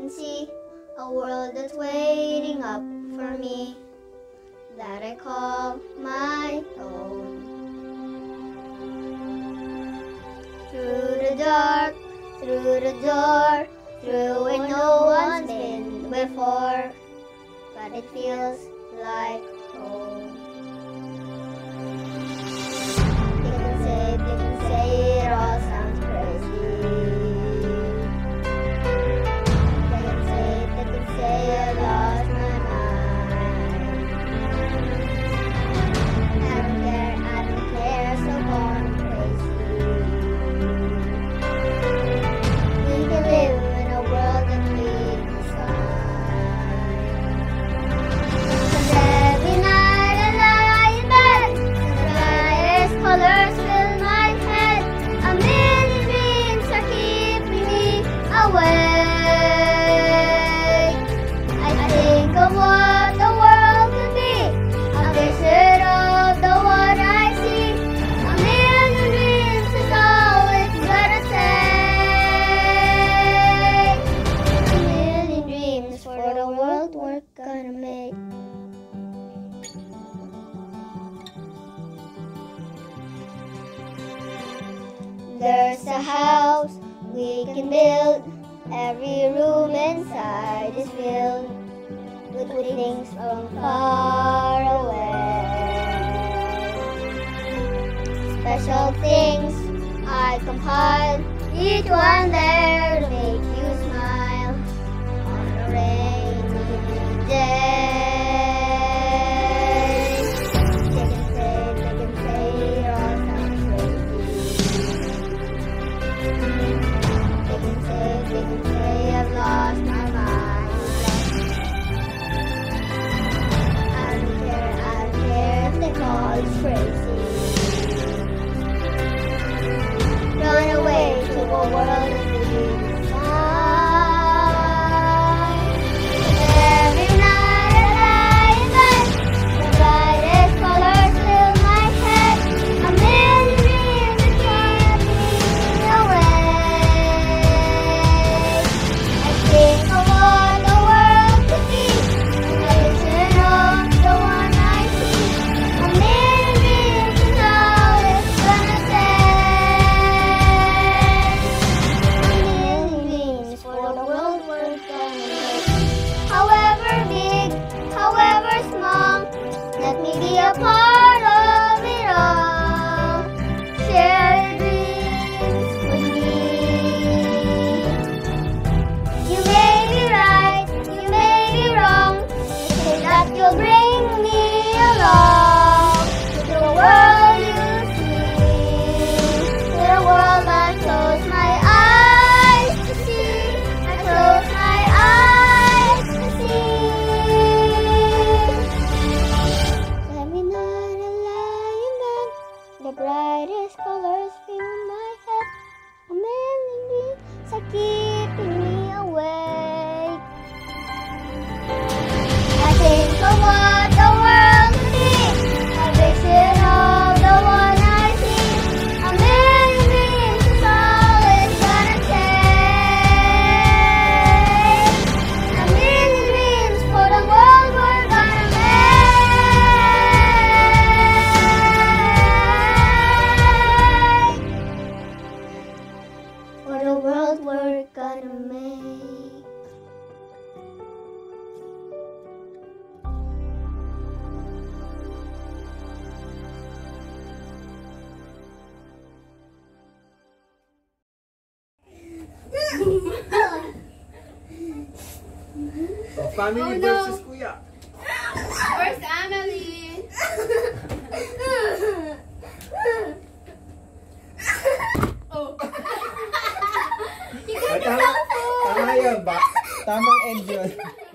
can see a world that's waiting up for me, that I call my own. Through the dark, through the door, through where no one's been before, but it feels like home. They can say it all sounds crazy. They can say I lost my mind. I don't care, so born crazy. We can live in a world that we design. Cause every night I lie in bed, the brightest colors fill my head. A million dreams are keeping me awake. I think of what the world could be, a vision of the one I see. A million dreams is all it's gonna take. A million dreams for the world we're gonna make. There's a house we can build. Every room inside is filled with things from far away. Special things I compile, each one there to make you smile on a rainy day. They can say it all sounds crazy. They can say I've lost my mind. I don't care if they call it crazy. Run away to a world of dreams. Every night I lie in bed, the brightest colors fill my head. A million dreams that keep me awake. I think of what the world could be, a vision of the one I see. A million dreams is all it's gonna take. A million dreams for the world we're gonna make. However big, however small, let me be a part of it all. Share your dreams with me. You may be right, you may be wrong. Say that you'll bring me along to the world you see, to the world I close my eyes to see. I close my eyes to see. Every night I lie in bed, the brightest colors fill my head. A million dreams are keeping me awake. I think of what the world could be, a vision of the one I see. A million dreams is all it's gonna take. A million dreams for the world we're gonna make. For the world we're gonna make. Family versus Kuya. Where's Annalyn? Oh. You got Tama yun ba? Tamang end yun.